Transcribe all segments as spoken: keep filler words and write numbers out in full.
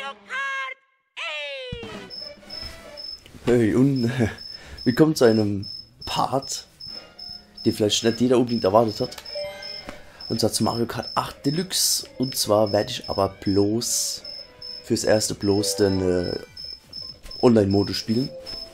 Hey und äh, willkommen zu einem Part, den vielleicht nicht jeder unbedingt erwartet hat. Und zwar zu Mario Kart acht Deluxe. Und zwar werde ich aber bloß fürs erste bloß den äh, Online-Modus spielen.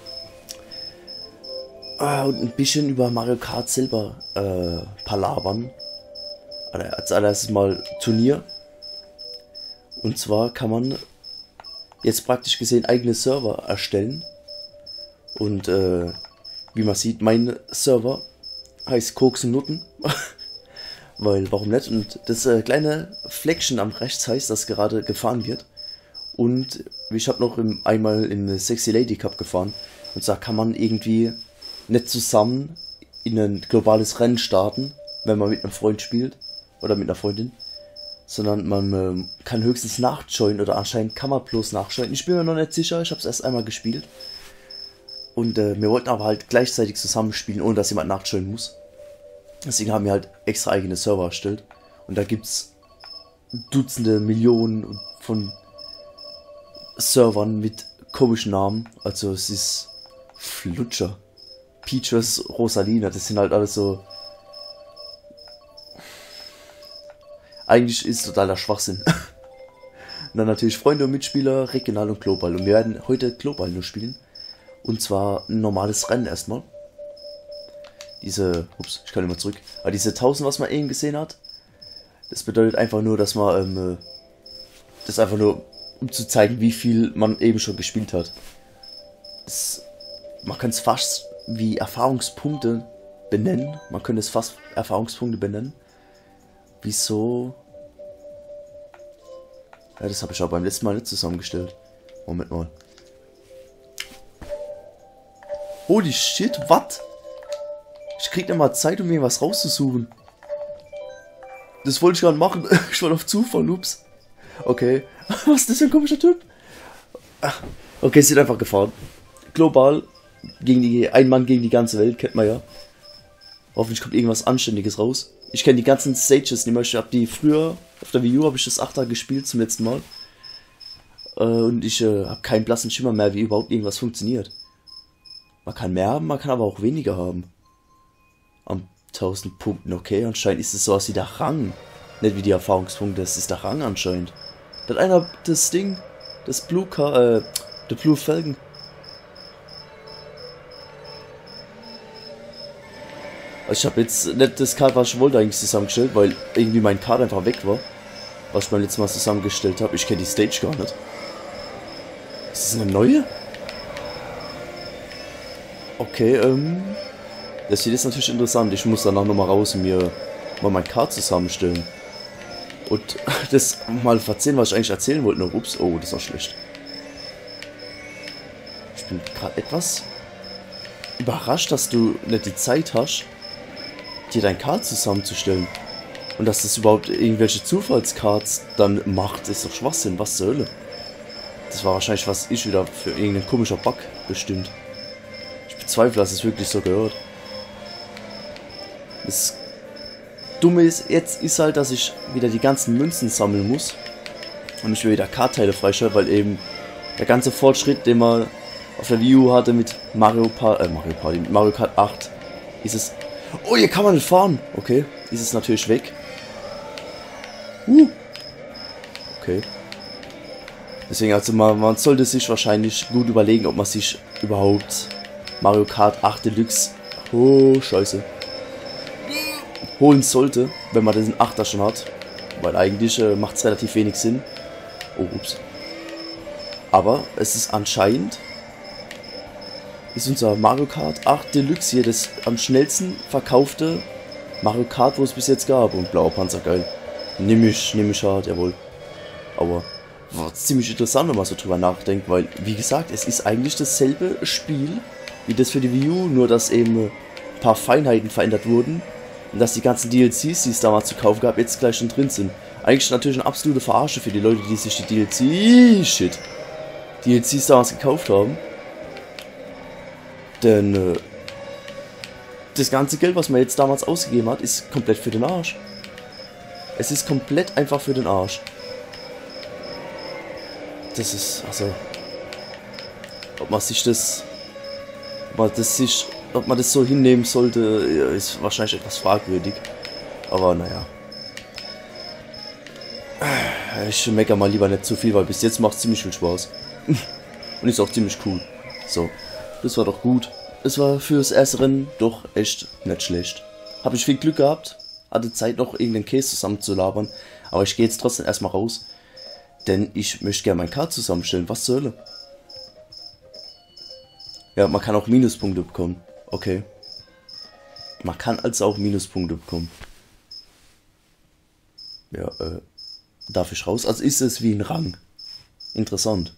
Äh, und ein bisschen über Mario Kart selber äh, palabern. Als allererstes mal Turnier. Und zwar kann man jetzt praktisch gesehen eigene Server erstellen. Und äh, wie man sieht, mein Server heißt Koks und Nutten. Weil, warum nicht? Und das äh, kleine Fleckchen am rechts heißt, dass gerade gefahren wird. Und ich habe noch im, einmal im Sexy Lady Cup gefahren. Und da kann man irgendwie nicht zusammen in ein globales Rennen starten, wenn man mit einem Freund spielt. Oder mit einer Freundin. Sondern man äh, kann höchstens nachjoinen. Oder anscheinend kann man bloß nachjoinen. Ich bin mir noch nicht sicher, ich habe es erst einmal gespielt. Und äh, wir wollten aber halt gleichzeitig zusammenspielen, ohne dass jemand nachjoinen muss. Deswegen haben wir halt extra eigene Server erstellt. Und da gibt es Dutzende, Millionen von Servern mit komischen Namen. Also es ist Flutscher, Peaches, Rosalina, das sind halt alles so... Eigentlich ist totaler Schwachsinn. Und dann natürlich Freunde und Mitspieler, regional und global. Und wir werden heute global nur spielen. Und zwar ein normales Rennen erstmal. Diese, ups, ich kann immer zurück. Aber diese tausend, was man eben gesehen hat, das bedeutet einfach nur, dass man, ähm, das einfach nur, um zu zeigen, wie viel man eben schon gespielt hat. Das, man kann es fast wie Erfahrungspunkte benennen. Man könnte es fast Erfahrungspunkte benennen. Wieso? Ja, das habe ich auch beim letzten Mal nicht zusammengestellt. Moment mal. Holy shit, was? Ich krieg nicht mal Zeit, um mir was rauszusuchen. Das wollte ich gerade machen. Ich war auf Zufall, ups. Okay. Was ist das für ein komischer Typ? Okay, sind einfach gefahren. Global. Gegen die, ein Mann gegen die ganze Welt, kennt man ja. Hoffentlich kommt irgendwas Anständiges raus. Ich kenne die ganzen Stages nicht mehr. Ich habe die früher, auf der Wii U habe ich das Achter gespielt zum letzten Mal. Äh, und ich äh, habe keinen blassen Schimmer mehr, wie überhaupt irgendwas funktioniert. Man kann mehr haben, man kann aber auch weniger haben. Am tausend Punkten, okay. Anscheinend ist es sowas wie der Rang. Nicht wie die Erfahrungspunkte, das ist der Rang anscheinend. Da hat einer das Ding, das Blue Car, äh, der Blue Falcon. Also ich habe jetzt nicht das Kart, was ich wollte, eigentlich zusammengestellt, weil irgendwie mein Kart einfach weg war. Was ich beim letzten Mal zusammengestellt habe. Ich kenne die Stage gar nicht. Ist das eine neue? Okay, ähm... das hier ist natürlich interessant. Ich muss danach nochmal raus und mir mal mein Kart zusammenstellen. Und das mal erzählen, was ich eigentlich erzählen wollte. Noch, ups, oh, das war schlecht. Ich bin gerade etwas überrascht, dass du nicht die Zeit hast, dir dein Kart zusammenzustellen. Und dass das überhaupt irgendwelche Zufallskarts dann macht, ist doch Schwachsinn. Was zur Hölle? Das war wahrscheinlich, was ich wieder für irgendein komischer Bug bestimmt. Ich bezweifle, dass es wirklich so gehört. Das Dumme ist, jetzt ist halt, dass ich wieder die ganzen Münzen sammeln muss. Und ich will wieder Kartteile freischalten, weil eben der ganze Fortschritt, den man auf der Wii U hatte mit Mario Party, äh, Mario Party, mit Mario Kart acht, ist es... Oh, hier kann man nicht fahren! Okay, ist es natürlich weg. Uh. Okay. Deswegen, also man, man sollte sich wahrscheinlich gut überlegen, ob man sich überhaupt Mario Kart acht Deluxe... Oh, scheiße. Holen sollte, wenn man diesen Achter schon hat. Weil eigentlich äh, macht es relativ wenig Sinn. Oh, ups. Aber es ist anscheinend... ist unser Mario Kart acht Deluxe hier das am schnellsten verkaufte Mario Kart, wo es bis jetzt gab. Und blauer Panzer, geil. Nimm ich, nimm ich hart, jawohl. Aber war ziemlich interessant, wenn man so drüber nachdenkt, weil, wie gesagt, es ist eigentlich dasselbe Spiel wie das für die Wii U, nur dass eben ein paar Feinheiten verändert wurden. Und dass die ganzen D L Cs, die es damals zu kaufen gab, jetzt gleich schon drin sind. Eigentlich natürlich eine absolute Verarsche für die Leute, die sich die D L C... Shit. D L Cs damals gekauft haben. Denn äh, das ganze Geld, was man jetzt damals ausgegeben hat, ist komplett für den Arsch. Es ist komplett einfach für den Arsch. das ist, also, ob man sich das, ob man das sich, ob man das so hinnehmen sollte, ist wahrscheinlich etwas fragwürdig. Aber naja. Ich meckere mal lieber nicht zu viel, weil bis jetzt macht es ziemlich viel Spaß. Und ist auch ziemlich cool. So, das war doch gut. Es war fürs erste Rennen doch echt nicht schlecht. Habe ich viel Glück gehabt, hatte Zeit noch irgendeinen Käse zusammen zu labern. Aber ich gehe jetzt trotzdem erstmal raus. Denn ich möchte gerne mein Kart zusammenstellen. Was zur Hölle? Ja, man kann auch Minuspunkte bekommen. Okay. Man kann also auch Minuspunkte bekommen. Ja, äh. Darf ich raus? Also ist es wie ein Rang. Interessant.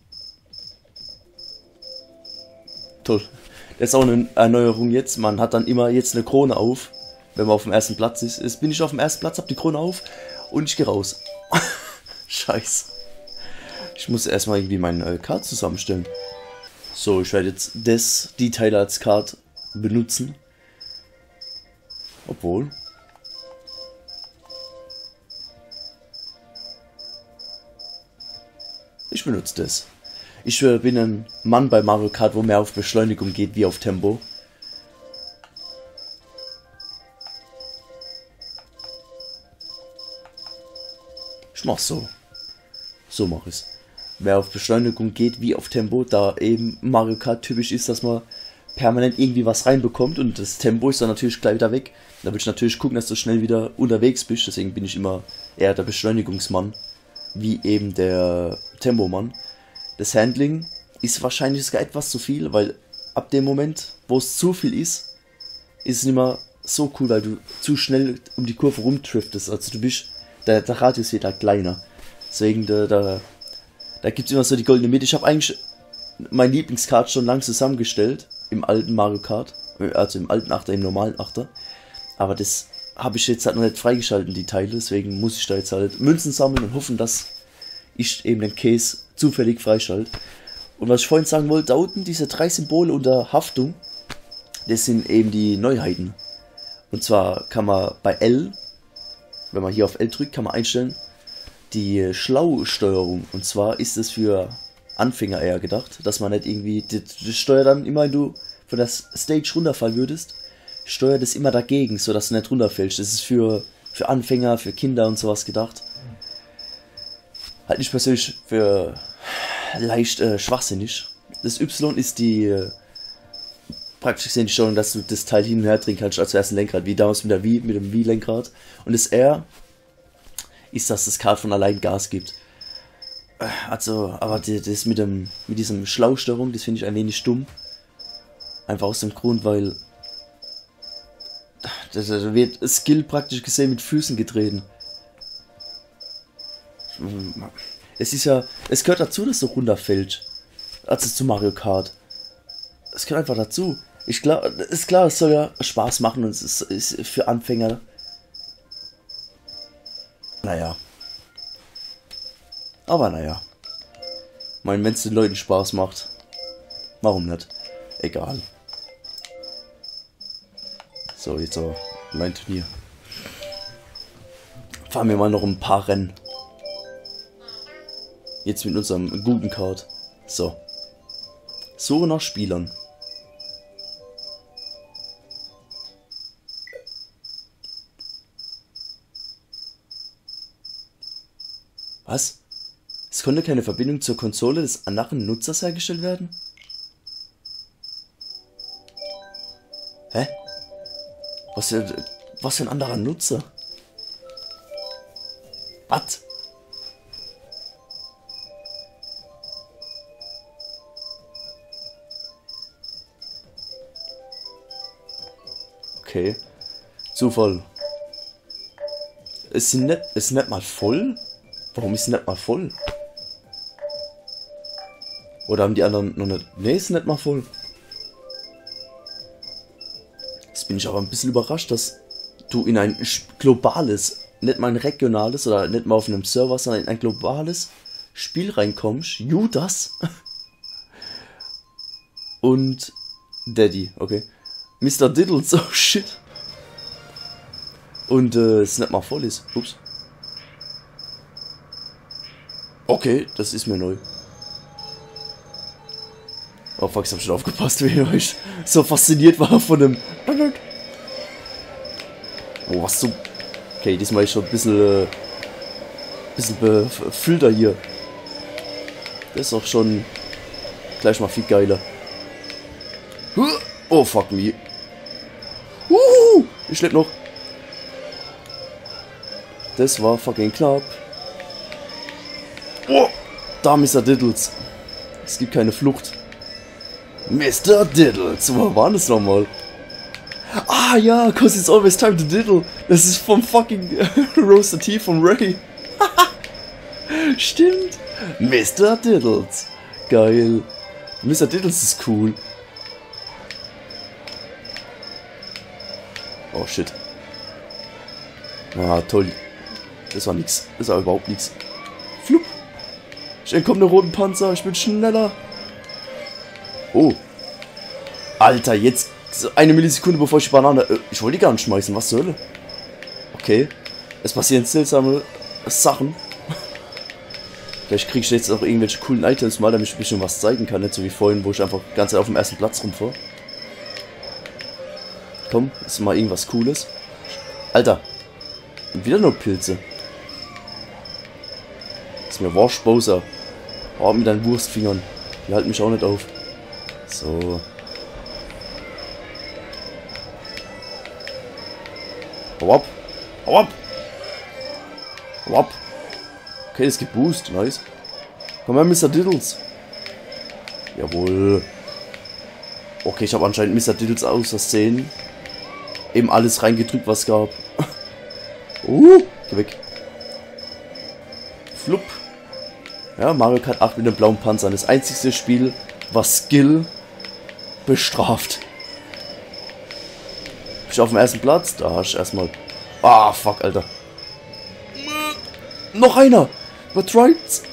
Toll. Das ist auch eine Erneuerung jetzt. Man hat dann immer jetzt eine Krone auf, wenn man auf dem ersten Platz ist. Jetzt bin ich auf dem ersten Platz, hab die Krone auf und ich gehe raus. Scheiße. Ich muss erstmal irgendwie meinen äh, Kart zusammenstellen. So, ich werde jetzt das, die Teile als Kart benutzen. Obwohl. Ich benutze das. Ich äh, bin ein Mann bei Mario Kart, wo mehr auf Beschleunigung geht wie auf Tempo. Ich mach's so. So mach ich's. Mehr auf Beschleunigung geht wie auf Tempo, da eben Mario Kart typisch ist, dass man permanent irgendwie was reinbekommt und das Tempo ist dann natürlich gleich wieder weg. Da will ich natürlich gucken, dass du schnell wieder unterwegs bist, deswegen bin ich immer eher der Beschleunigungsmann, wie eben der Tempomann. Das Handling ist wahrscheinlich sogar etwas zu viel, weil ab dem Moment, wo es zu viel ist, ist es nicht mehr so cool, weil du zu schnell um die Kurve rumtriftest. Also du bist, der, der Radius wird halt kleiner. Deswegen, da, da, da gibt es immer so die goldene Mitte. Ich habe eigentlich mein Lieblingskart schon lang zusammengestellt, im alten Mario Kart, also im alten Achter, im normalen Achter. Aber das habe ich jetzt halt noch nicht freigeschalten, die Teile, deswegen muss ich da jetzt halt Münzen sammeln und hoffen, dass ich eben den Case zufällig freischalte. Und was ich vorhin sagen wollte, da unten diese drei Symbole unter Haftung, das sind eben die Neuheiten. Und zwar kann man bei L, wenn man hier auf L drückt, kann man einstellen, die Schlausteuerung. Und zwar ist es für Anfänger eher gedacht, dass man nicht irgendwie, das, das steuert dann immer, wenn du von der Stage runterfallen würdest, steuert es immer dagegen, sodass du nicht runterfällst. Das ist für, für Anfänger, für Kinder und sowas gedacht. Halt nicht persönlich für leicht äh, schwachsinnig. Das Y ist die äh, praktisch gesehen die Steuerung, dass du das Teil hin und her drehen kannst als ersten Lenkrad, wie damals mit der Wii, mit dem Wii-Lenkrad. Und das R ist, dass das Kart von allein Gas gibt. Also, aber die, das mit dem mit diesem Schlausteuerung, das finde ich ein wenig dumm. Einfach aus dem Grund, weil da wird Skill praktisch gesehen mit Füßen getreten. Es ist ja, es gehört dazu, dass du runterfällt. Also zu Mario Kart. Es gehört einfach dazu. Ich glaube, ist klar, es soll ja Spaß machen und es ist, ist für Anfänger. Naja. Aber naja. Ich meine, wenn es den Leuten Spaß macht, warum nicht? Egal. So, jetzt aber mein Turnier. Fahren wir mal noch ein paar Rennen. Jetzt mit unserem guten Kart. So. Suche nach Spielern. Was? Es konnte keine Verbindung zur Konsole des anderen Nutzers hergestellt werden? Hä? Was für, was für ein anderer Nutzer? Was? Okay. Zufall. Ist nicht, ist nicht mal voll? Warum ist nicht mal voll? Oder haben die anderen noch nicht... Ne, ist nicht mal voll. Jetzt bin ich aber ein bisschen überrascht, dass du in ein globales, nicht mal ein regionales oder nicht mal auf einem Server, sondern in ein globales Spiel reinkommst. Judas. Und Daddy, okay. Mister Diddles, oh shit. Und äh, es nicht mal voll ist. Ups. Okay, das ist mir neu. Oh fuck, ich hab schon aufgepasst, wie ich so fasziniert war von dem... Oh, was so... Okay, diesmal ist schon ein bisschen... Äh, bisschen befüllter hier. Das ist auch schon... Gleich mal viel geiler. Oh, fuck me. Uh, ich lebe noch. Das war fucking knapp. Oh, da Mister Diddles. Es gibt keine Flucht. Mister Diddles, wo war das nochmal? Ah ja, cause it's always time to diddle. Das ist vom fucking Roaster T von Ray. Stimmt. Mister Diddles. Geil. Mister Diddles ist cool. Oh shit. Ah, toll. Das war nix. Das war überhaupt nix. Flup. Ich entkomme den roten Panzer. Ich bin schneller. Oh. Alter, jetzt eine Millisekunde bevor ich die Banane... Ich wollte die gar nicht schmeißen. Was zur Hölle? Okay. Es passieren seltsame Sachen. Vielleicht kriege ich jetzt auch irgendwelche coolen Items mal, damit ich ein bisschen was zeigen kann. Nicht so wie vorhin, wo ich einfach die ganze Zeit auf dem ersten Platz rumfahre. Komm, ist mal irgendwas Cooles. Alter. Und wieder nur Pilze. Das ist mir Wash Bowser. Oh, mit deinen Wurstfingern. Die halten mich auch nicht auf. So. Hau ab. Hau ab. Hau ab. Okay, es gibt Boost. Nice. Komm her, Mister Diddles. Jawohl. Okay, ich habe anscheinend Mister Diddles aus Versehen eben alles reingedrückt, was es gab. uh, geh weg. Flupp. Ja, Mario Kart acht mit dem blauen Panzer. Das einzigste Spiel, was Skill bestraft. Bin ich auf dem ersten Platz? Da hast du erstmal... Ah, fuck, Alter. Noch einer! Übertreibt's!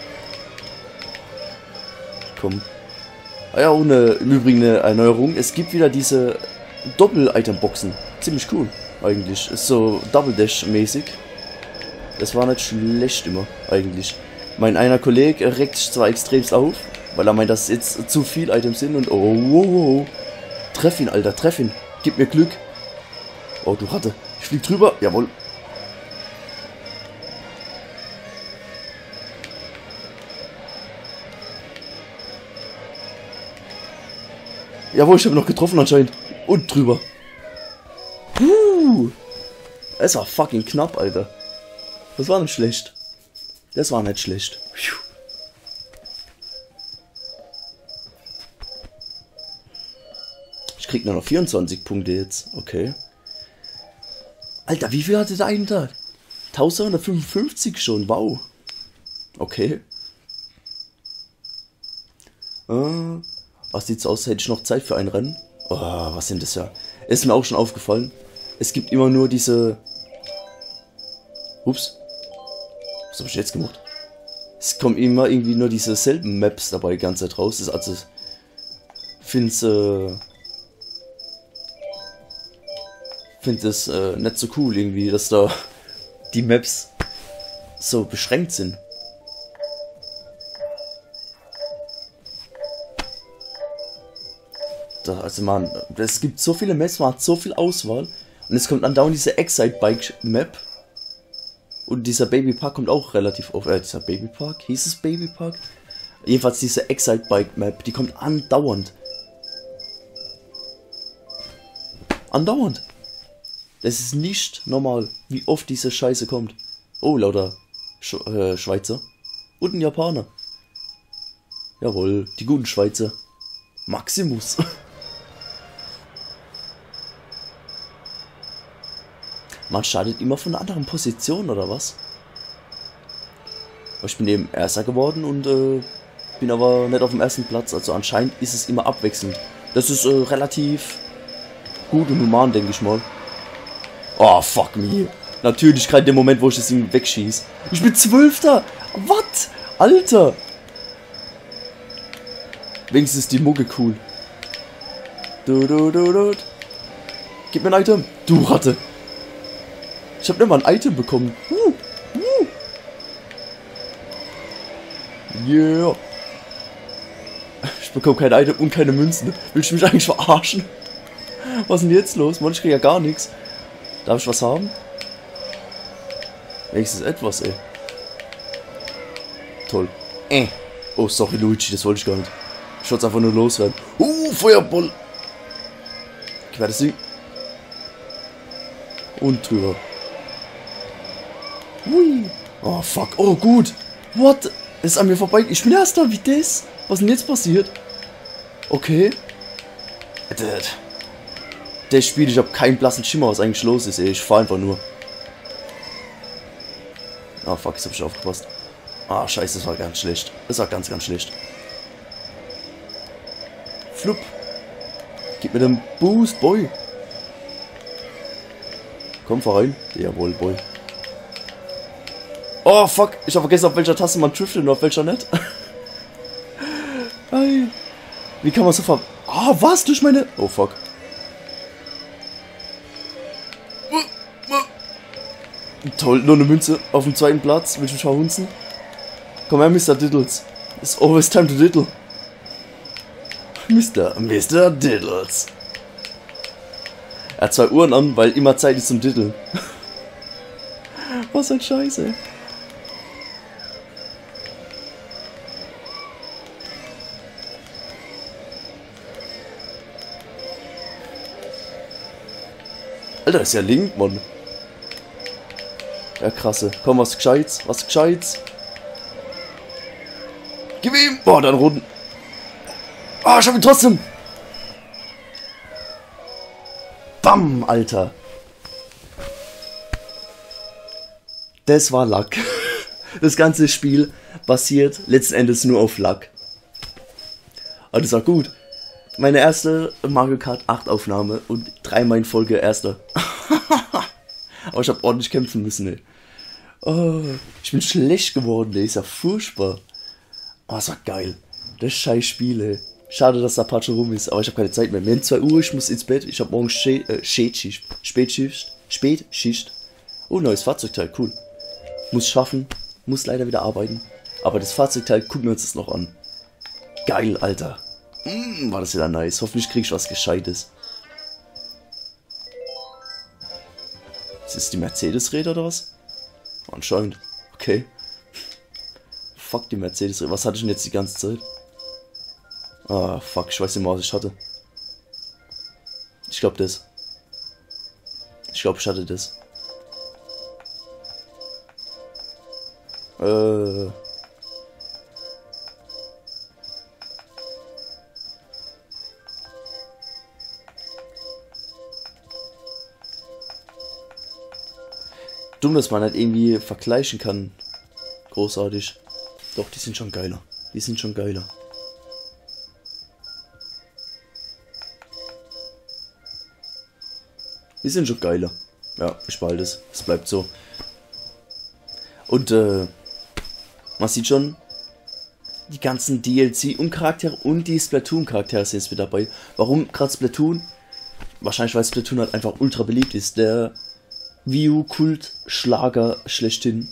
Komm. Ah ja, ohne im Übrigen eine Erneuerung. Es gibt wieder diese Doppel-Item-Boxen. Ziemlich cool, eigentlich. Ist so Double-Dash-mäßig. Das war nicht schlecht immer, eigentlich. Mein einer Kollege regt sich zwar extremst auf, weil er meint, dass jetzt zu viel Items sind und oh, wow, wow. Treff ihn, Alter, treff ihn. Gib mir Glück. Oh, du Ratte. Ich flieg drüber. Jawohl. Jawohl, ich habe noch getroffen anscheinend. Und drüber. Puh. Es war fucking knapp, Alter. Das war nicht schlecht. Das war nicht schlecht. Ich krieg nur noch vierundzwanzig Punkte jetzt. Okay. Alter, wie viel hatte der einen da? elfhundertfünfundfünfzig schon. Wow. Okay. Äh, was sieht's aus? Hätte ich noch Zeit für ein Rennen? Oh, was sind das ja? Ist mir auch schon aufgefallen. Es gibt immer nur diese... Ups. Was habe ich jetzt gemacht? Es kommen immer irgendwie nur diese selben Maps dabei die ganze Zeit raus. Das ist also... Find's, äh... Find es äh, nicht so cool irgendwie, dass da die Maps so beschränkt sind. Da, also man, es gibt so viele Maps, man hat so viel Auswahl und es kommt andauernd diese Excite Bike Map und dieser Baby Park kommt auch relativ oft. Äh, dieser Baby Park? Hieß es Baby Park? Jedenfalls diese Excite Bike Map, die kommt andauernd. Andauernd. Das ist nicht normal, wie oft diese Scheiße kommt. Oh, lauter Sch äh, Schweizer. Und ein Japaner. Jawohl, die guten Schweizer. Maximus. Man startet immer von einer anderen Position, oder was? Ich bin eben Erster geworden und äh, bin aber nicht auf dem ersten Platz. Also anscheinend ist es immer abwechselnd. Das ist äh, relativ gut und human, denke ich mal. Oh, fuck me. Natürlich gerade der Moment, wo ich das Ding wegschieße. Ich bin Zwölfter. Was? Alter. Wenigstens ist die Mucke cool. Du, du, du, du. Gib mir ein Item. Du Ratte. Ich habe nicht mal ein Item bekommen. Uh, uh. Yeah. Ich bekomme kein Item und keine Münzen. Willst du mich eigentlich verarschen? Was ist denn jetzt los? Mann, ich kriege ja gar nichts. Darf ich was haben? Wenigstens etwas, ey. Toll. Äh. Oh, sorry, Luigi, das wollte ich gar nicht. Ich wollte es einfach nur loswerden. Uh, Feuerball. Ich werde sie. Und drüber. Hui. Oh, fuck. Oh, gut. What? Es ist an mir vorbei. Ich bin erst da. Wie das? Was denn jetzt passiert? Okay. Das Spiel, ich habe keinen blassen Schimmer, was eigentlich los ist, ey. Ich fahr einfach nur. Ah, fuck, jetzt hab ich aufgepasst. Ah, scheiße, das war ganz schlecht. Das war ganz, ganz schlecht. Flupp. Gib mir den Boost, Boy. Komm, fahr rein. Jawohl, Boy. Oh, fuck. Ich habe vergessen, auf welcher Taste man driftet und auf welcher nicht. Hey. Wie kann man so ver... Ah, oh, was? Durch meine... Oh, fuck. Toll, nur eine Münze auf dem zweiten Platz. Willst du mich verhunzen? Komm her, Mister Diddles. It's always time to diddle. Mister Mister Diddles. Er hat zwei Uhren an, weil immer Zeit ist zum Diddeln. Was ein Scheiße. Alter, ist ja Link, Mann. Ja, krasse. Komm, was Gescheites, was Gescheites. Gib ihm! Boah, dann runden. Ah, ich hab ihn trotzdem. Bam, Alter. Das war Luck. Das ganze Spiel basiert letzten Endes nur auf Luck. Aber das war gut. Meine erste Mario Kart acht Aufnahme und dreimal in Folge erster. Aber ich habe ordentlich kämpfen müssen, ey. Oh, ich bin schlecht geworden, ey. Ist ja furchtbar. Oh, das war geil. Das scheiß Spiel, ey. Schade, dass der Apache rum ist, aber ich habe keine Zeit mehr. Mir in zwei Uhr, ich muss ins Bett. Ich habe morgen Schä äh, Spätschicht. Spätschicht. Spätschicht. Oh, neues Fahrzeugteil, cool. Muss schaffen. Muss leider wieder arbeiten. Aber das Fahrzeugteil, gucken wir uns das noch an. Geil, Alter. Mm, war das wieder nice. Hoffentlich krieg ich was Gescheites. Ist das die Mercedes-Räder oder was? Anscheinend. Okay. Fuck die Mercedes-Räder. Was hatte ich denn jetzt die ganze Zeit? Ah, fuck. Ich weiß nicht mehr, was ich hatte. Ich glaube das. Ich glaube, ich hatte das. Äh... Dumm, dass man halt irgendwie vergleichen kann. Großartig. Doch, die sind schon geiler. Die sind schon geiler. Die sind schon geiler. Ja, ich behalte es. Es bleibt so. Und, äh, man sieht schon, die ganzen D L C und Charaktere und die Splatoon-Charaktere sind jetzt mit dabei. Warum gerade Splatoon? Wahrscheinlich, weil Splatoon halt einfach ultra beliebt ist. Der Wii U-Kult-Schlager schlechthin.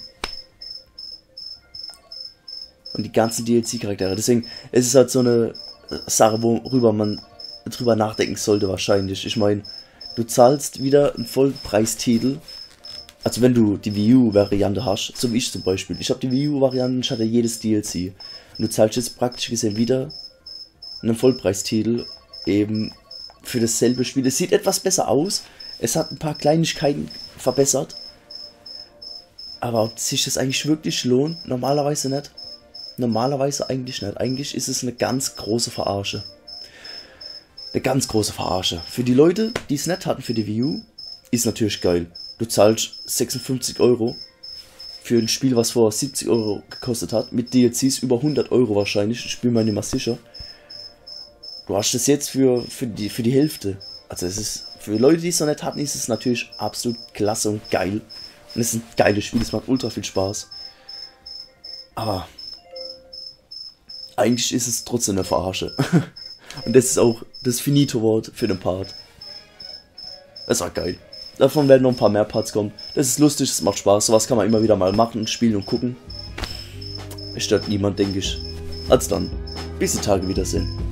Und die ganzen D L C-Charaktere. Deswegen, es ist halt so eine Sache, worüber man drüber nachdenken sollte wahrscheinlich. Ich meine, du zahlst wieder einen Vollpreistitel. Also wenn du die Wii U-Variante hast, so wie ich zum Beispiel. Ich habe die Wii U-Variante, ich hatte jedes D L C. Und du zahlst jetzt praktisch gesehen wieder einen Vollpreistitel eben für dasselbe Spiel. Es sieht etwas besser aus. Es hat ein paar Kleinigkeiten verbessert. Aber ob sich das eigentlich wirklich lohnt? Normalerweise nicht. Normalerweise eigentlich nicht. Eigentlich ist es eine ganz große Verarsche. Eine ganz große Verarsche. Für die Leute, die es nicht hatten für die Wii U, ist natürlich geil. Du zahlst sechsundfünfzig Euro für ein Spiel, was vorher siebzig Euro gekostet hat. Mit D L Cs über hundert Euro wahrscheinlich. Ich bin mir nicht mehr sicher. Du hast das jetzt für, für, die, für die Hälfte. Also es ist, für Leute, die es noch nicht hatten, ist es natürlich absolut klasse und geil. Und es ist ein geiles Spiel, es macht ultra viel Spaß. Aber eigentlich ist es trotzdem eine Verarsche. Und das ist auch das Finito-Wort für den Part. Das war geil. Davon werden noch ein paar mehr Parts kommen. Das ist lustig, es macht Spaß. Sowas kann man immer wieder mal machen, spielen und gucken. Es stört niemand, denke ich. Als dann. Bis die Tage wiedersehen.